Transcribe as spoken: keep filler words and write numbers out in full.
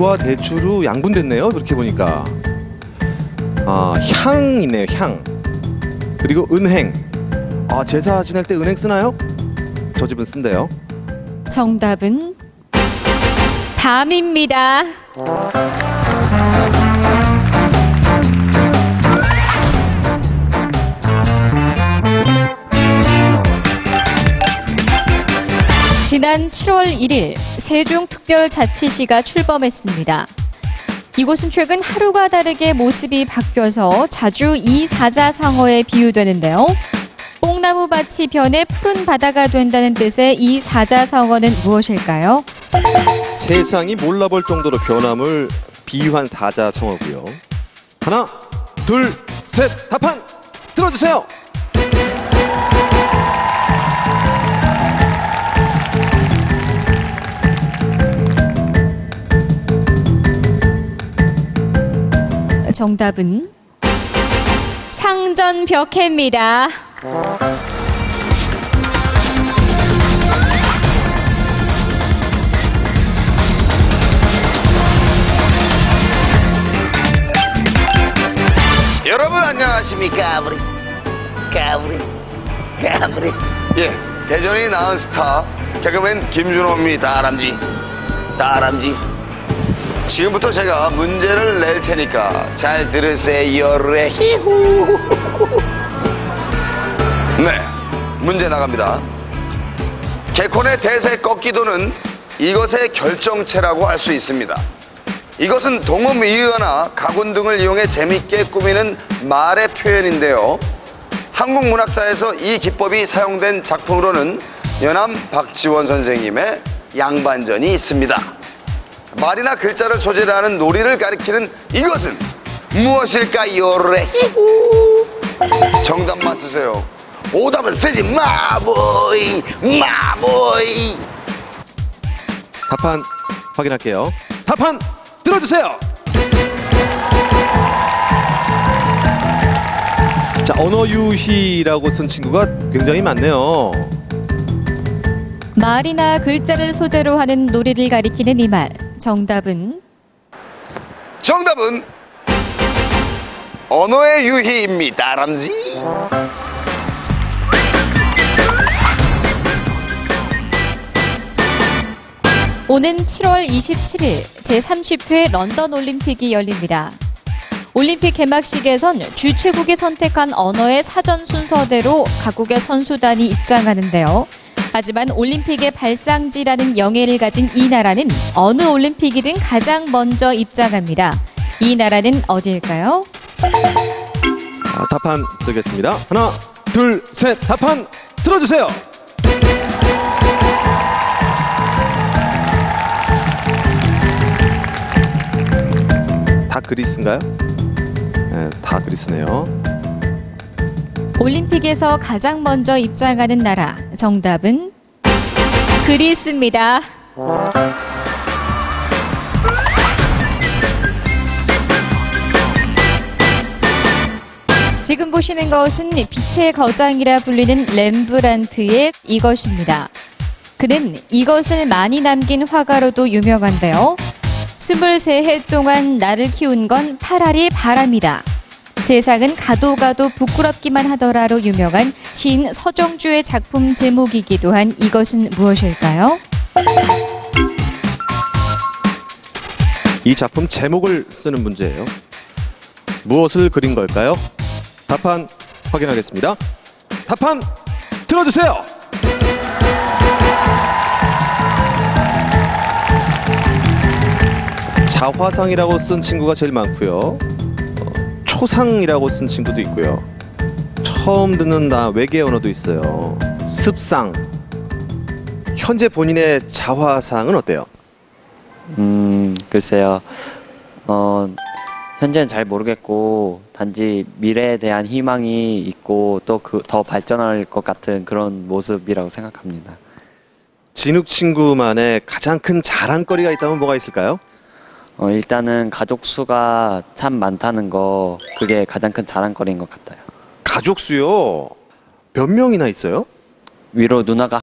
은과 대추로 양분됐네요. 그렇게 보니까. 아, 향 있네요. 향. 그리고 은행. 아, 제사 지낼 때 은행 쓰나요? 저 집은 쓴대요. 정답은 밤입니다. 지난 칠월 일일 세종특별자치시가 출범했습니다. 이곳은 최근 하루가 다르게 모습이 바뀌어서 자주 이 사자성어에 비유되는데요. 뽕나무밭이 변해 푸른 바다가 된다는 뜻의 이 사자성어는 무엇일까요? 세상이 몰라볼 정도로 변함을 비유한 사자성어고요. 하나, 둘, 셋, 답판 들어주세요. 정답은 상전벽해입니다. 여러분 안녕하십니까. 까불이 까불이 까불이 예, 대전이 낳은 스타 개그맨 김준호입니다. 다람쥐 다람쥐. 지금부터 제가 문제를 낼 테니까 잘 들으세요. 레히후. 네, 문제 나갑니다. 개콘의 대세 꺾기도는 이것의 결정체라고 할 수 있습니다. 이것은 동음이의어나 가군 등을 이용해 재밌게 꾸미는 말의 표현인데요. 한국 문학사에서 이 기법이 사용된 작품으로는 연암 박지원 선생님의 양반전이 있습니다. 말이나 글자를 소재로 하는 놀이를 가리키는 이것은 무엇일까요? 레히후. 정답만 쓰세요. 오답은 쓰지 마보이 마보이. 답판 확인할게요. 답판 들어주세요. 자, 언어유희라고 쓴 친구가 굉장히 많네요. 말이나 글자를 소재로 하는 놀이를 가리키는 이 말. 정답은? 정답은 언어의 유희입니다. 다람쥐. 오는 칠월 이십칠일 제삼십 회 런던 올림픽이 열립니다. 올림픽 개막식에선 주최국이 선택한 언어의 사전 순서대로 각국의 선수단이 입장하는데요. 하지만 올림픽의 발상지라는 영예를 가진 이 나라는 어느 올림픽이든 가장 먼저 입장합니다. 이 나라는 어디일까요? 아, 답판 드리겠습니다. 하나, 둘, 셋, 답판 들어주세요. 다 그리스인가요? 네, 다 그리스네요. 올림픽에서 가장 먼저 입장하는 나라. 정답은 그리스입니다. 지금 보시는 것은 빛의 거장이라 불리는 렘브란트의 이것입니다. 그는 이것을 많이 남긴 화가로도 유명한데요. 스물세 해 동안 나를 키운 건 파라리 바람이다. 세상은 가도 가도 부끄럽기만 하더라로 유명한 시인 서정주의 작품 제목이기도 한 이것은 무엇일까요? 이 작품 제목을 쓰는 문제예요. 무엇을 그린 걸까요? 답판 확인하겠습니다. 답판 들어주세요. 자화상이라고 쓴 친구가 제일 많고요. 초상이라고 쓴 친구도 있고요. 처음 듣는 나 외계 언어도 있어요. 습상. 현재 본인의 자화상은 어때요? 음, 글쎄요. 어, 현재는 잘 모르겠고 단지 미래에 대한 희망이 있고 또 그 더 발전할 것 같은 그런 모습이라고 생각합니다. 진욱 친구만의 가장 큰 자랑거리가 있다면 뭐가 있을까요? 어, 일단은 가족 수가 참 많다는 거, 그게 가장 큰 자랑거리인 것 같아요. 가족 수요? 몇 명이나 있어요? 위로 누나가